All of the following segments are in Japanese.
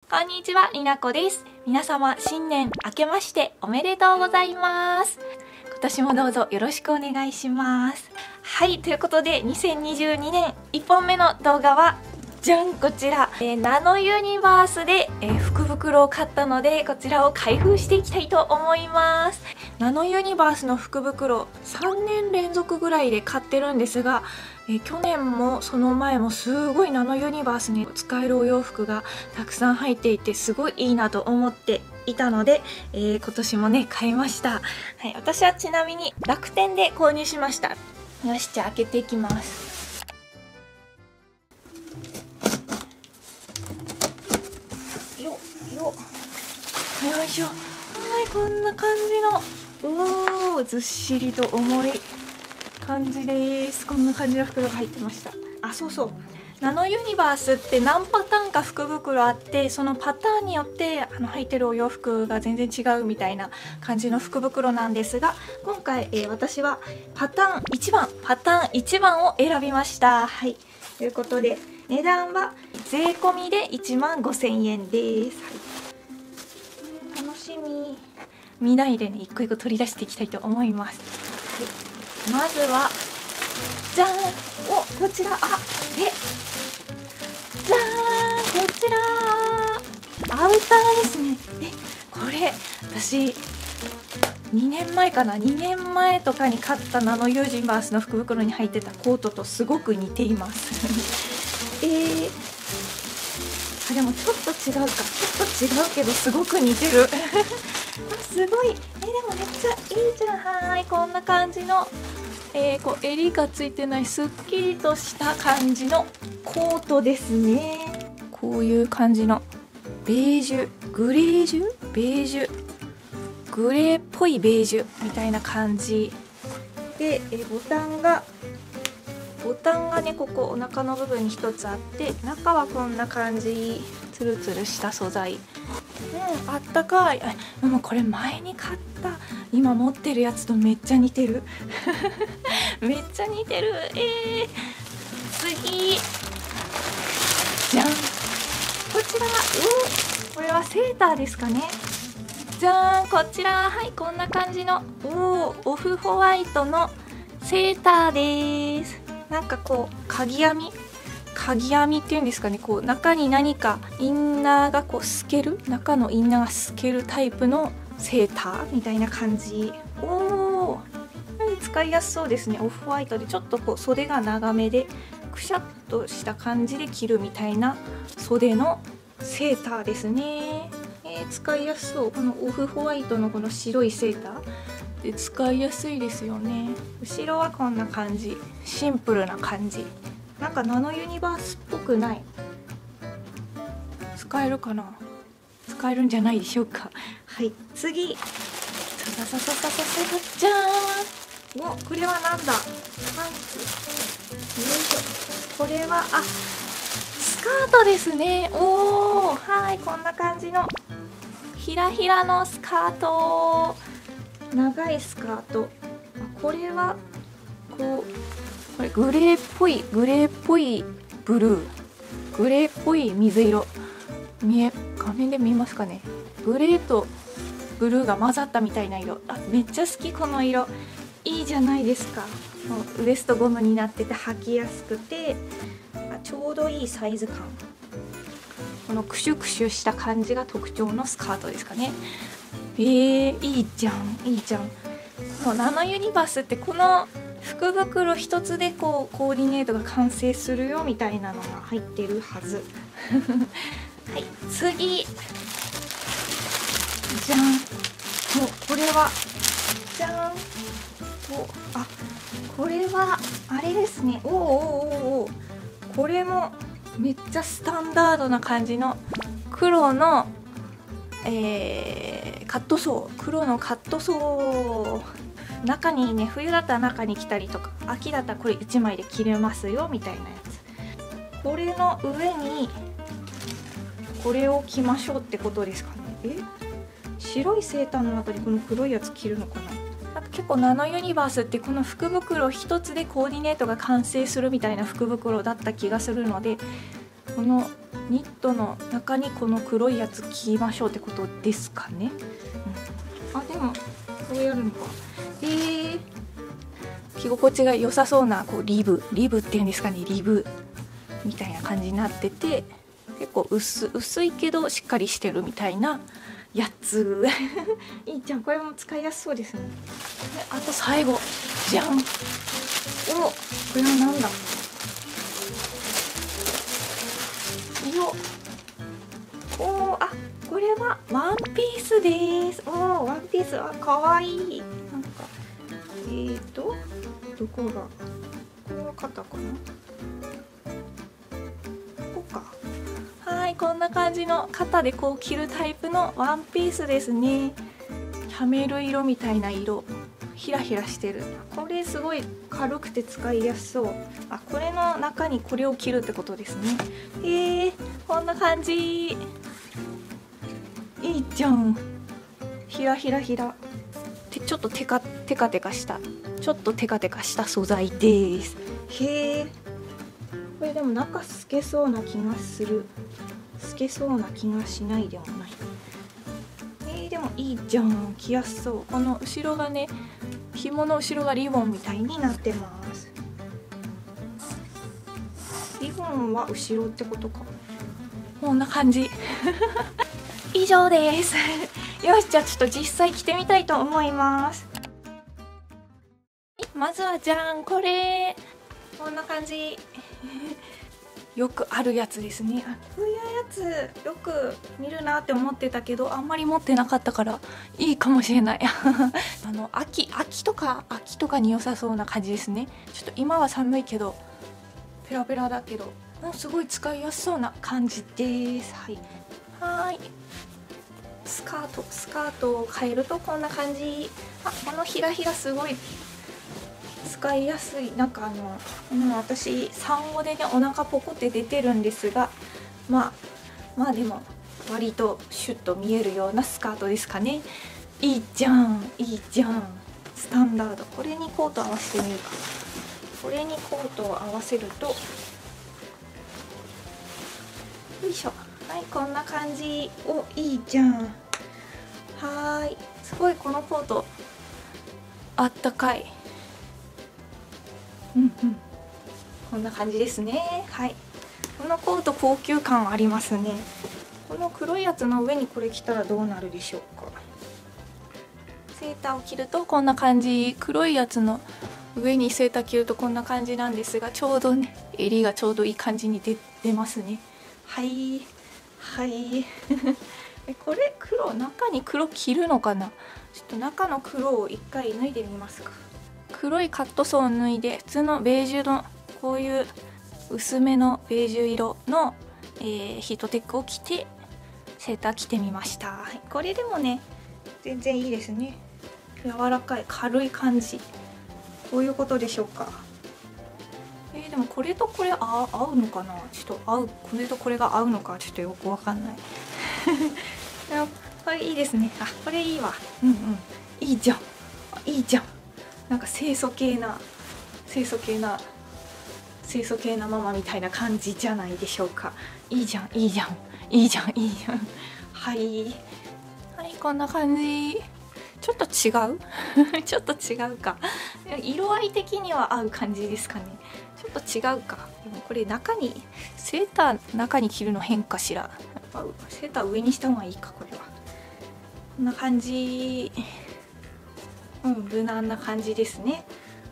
こんにちは、りなこです。皆様、新年明けましておめでとうございます。今年もどうぞよろしくお願いします。はい、ということで、2022年1本目の動画は、じゃんこちら、ナノユニバースで、福袋を買ったので、こちらを開封していきたいと思います。ナノユニバースの福袋、3年連続ぐらいで買ってるんですが、去年もその前もすごいナノユニバースに使えるお洋服がたくさん入っていて、すごいいいなと思っていたので、今年もね、買いました。はい、私はちなみに楽天で購入しました。よし、じゃあ開けていきます。よいしょ。はい、こんな感じのずっしりと重い感じです。こんな感じの袋が入ってました。あ、そうそう、ナノユニバースって何パターンか福袋あって、そのパターンによって入ってるお洋服が全然違うみたいな感じの福袋なんですが、今回、私はパターン1番を選びました。はい、ということで値段は税込みで15,000円です。はい、楽しみ。見ないでね、一個一個取り出していきたいと思います。はい、まずはじゃーん、こちら、じゃーん、こちらアウターですね。これ私2年前かな、2年前とかに買ったナノユニバースの福袋に入ってたコートとすごく似ていますでもちょっと違うけどすごく似てるすごい。でもめっちゃいいじゃん。はい、こんな感じのこう襟がついてないすっきりとした感じのコートですね。こういう感じのベージュ、グレージュ、ベージュ、グレーっぽいベージュみたいな感じで、ボタンがね、ここお腹の部分に1つあって、中はこんな感じ、ツルツルした素材。あったかい。でもこれ前に買った今持ってるやつとめっちゃ似てるめっちゃ似てる。次じゃん、こちら、これはセーターですかね。じゃーん、こちら、はい、こんな感じのオフホワイトのセーターです。なんかこう鍵編みっていうんですかね、こう中に何かインナーがこう透ける、中のインナーが透けるタイプのセーターみたいな感じ。使いやすそうですね。オフホワイトでちょっとこう袖が長めでくしゃっとした感じで着るみたいな袖のセーターですね。使いやすそう。このオフホワイトのこの白いセーターで使いやすいですよね。後ろはこんな感じ、シンプルな感じ。なんかナノユニバースっぽくない。使えるかな、使えるんじゃないでしょうか。はい、次、さささささささ、じゃーん。これはなんだ、パンツ。よいしょ。これはスカートですね。はい、こんな感じのひらひらのスカート、長いスカート。これはこれグレーっぽいブルー、グレーっぽい水色、画面で見えますかね。グレーとブルーが混ざったみたいな色。めっちゃ好き、この色。いいじゃないですか。ウエストゴムになってて履きやすくて、ちょうどいいサイズ感。このクシュクシュした感じが特徴のスカートですかね。いいじゃん、いいじゃん。ナノユニバースってこの福袋一つでこうコーディネートが完成するよみたいなのが入ってるはずはい、次、じゃん。これはじゃん。これはあれですね。これもめっちゃスタンダードな感じの黒のカットソー、黒のカットソー。中にね、冬だったら中に着たりとか、秋だったらこれ1枚で着れますよみたいなやつ。これの上にこれを着ましょうってことですかね。白いセーターの中にこの黒いやつ着るのかな。なんか結構ナノユニバースってこの福袋一つでコーディネートが完成するみたいな福袋だった気がするので、このニットの中にこの黒いやつ着ましょうってことですかね、あでもこうやるのか。着心地が良さそうなこうリブっていうんですかね、リブみたいな感じになってて、結構薄いけどしっかりしてるみたいなやついいじゃん、これも使いやすそうですね。であと最後じゃん、お、これはなんだよ、おー、あ、これはワンピースです。おー、ワンピースはかわいい。なんかどこが、これは肩かな、こうか。はい、こんな感じの肩でこう着るタイプのワンピースですね。キャメル色みたいな色、ヒラヒラしてる。これすごい軽くて使いやすそう。あ、これの中にこれを着るってことですね。こんな感じ。いいじゃん。ひらひらひら。ちょっとテカテカした。ちょっとテカテカした素材です。へえ。これでも中透けそうな気がする。透けそうな気がしないでもない。でもいいじゃん、着やすそう。この後ろがね、紐の後ろがリボンみたいになってます。リボンは後ろってことか。こんな感じ以上ですよし、じゃあちょっと実際着てみたいと思います。まずはじゃん、これこんな感じよくあるやつですね。あ、こういうやつよく見るなって思ってたけど、あんまり持ってなかったからいいかもしれない秋とかに良さそうな感じですね。ちょっと今は寒いけどペラペラだけど、もうすごい使いやすそうな感じです。はい、スカートを変えるとこんな感じ。あ、このひらひらすごい使いやすい。なんか私産後でね、お腹ポコって出てるんですが、まあでも割とシュッと見えるようなスカートですかね。いいじゃん、いいじゃん。スタンダード。これにコート合わせてみるか。これにコートを合わせると、よいしょ。はい、こんな感じ。お、いいじゃん。はーい、すごいこのコートあったかい。こんな感じですね。はい、このコート高級感ありますね。この黒いやつの上にこれ着たらどうなるでしょうか。セーターを着るとこんな感じ。黒いやつの上にセーター着るとこんな感じなんですが、ちょうどね、襟がちょうどいい感じに出ますね。はいこれ中に黒着るのかな。ちょっと中の黒を一回脱いでみますか。黒いカットソーを脱いで、普通のベージュのこういう薄めのベージュ色の、ヒートテックを着てセーター着てみました。はい、これでもね全然いいですね。柔らかい軽い感じ。こういうことでしょうか。でもこれとこれ合うのかな。ちょっとこれとこれが合うのかちょっとよくわかんないこれいいですね。あ、これいいわ。いいじゃん、いいじゃん。なんか清楚系なママみたいな感じじゃないでしょうか。いいじゃん。はい、こんな感じ。ちょっと違うちょっと違うか。色合い的には合う感じですかね。ちょっと違うか。でもこれセーター中に着るの変かしら。セーター上にした方がいいか。これはこんな感じ。無難な感じですね。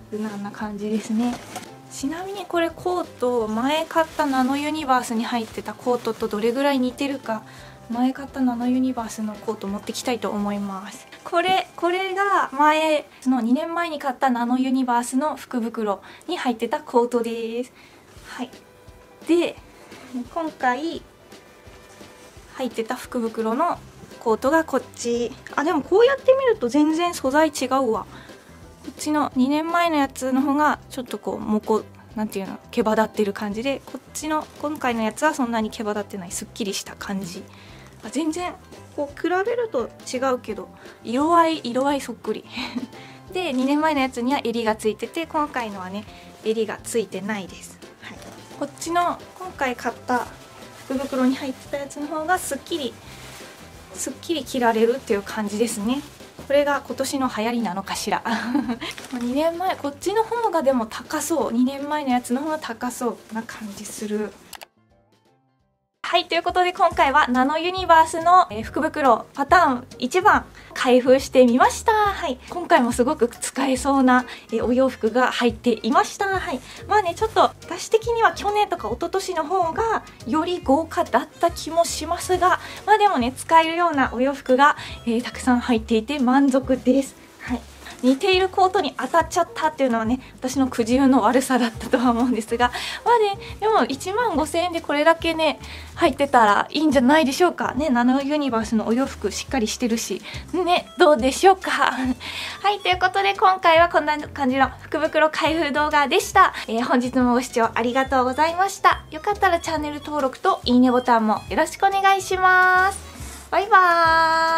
ちなみにこれコート、前買ったナノユニバースに入ってたコートとどれぐらい似てるか、前買ったナノユニバースのコート持ってきたいと思います。これがその2年前に買ったナノユニバースの福袋に入ってたコートです。はい、で今回入ってた福袋のコートがこっち。あ、でもこうやって見ると全然素材違うわ。こっちの2年前のやつの方がちょっとこうなんていうの、毛羽立ってる感じで、こっちの今回のやつはそんなに毛羽立ってない、すっきりした感じ。全然こう比べると違うけど色合いそっくりで、2年前のやつには襟がついてて、今回のはね襟がついてないです。はい、こっちの今回買った福袋に入ってたやつの方がすっきり着られるっていう感じですね。これが今年の流行りなのかしら2年前こっちの方がでも高そう、2年前のやつの方が高そうな感じする。はい、ということで今回はナノユニバースの福袋パターン1番開封してみました。はい、今回もすごく使えそうなお洋服が入っていました。はい、まあね、ちょっと私的には去年とか一昨年の方がより豪華だった気もしますが、まあでもね、使えるようなお洋服が、たくさん入っていて満足です。はい、似ているコートに当たっちゃったっていうのはね、私のくじ運の悪さだったとは思うんですが、まあね、でも1万5000円でこれだけね入ってたらいいんじゃないでしょうかね。ナノユニバースのお洋服しっかりしてるしね、どうでしょうかはい、ということで今回はこんな感じの福袋開封動画でした。本日もご視聴ありがとうございました。よかったらチャンネル登録といいねボタンもよろしくお願いします。バイバーイ。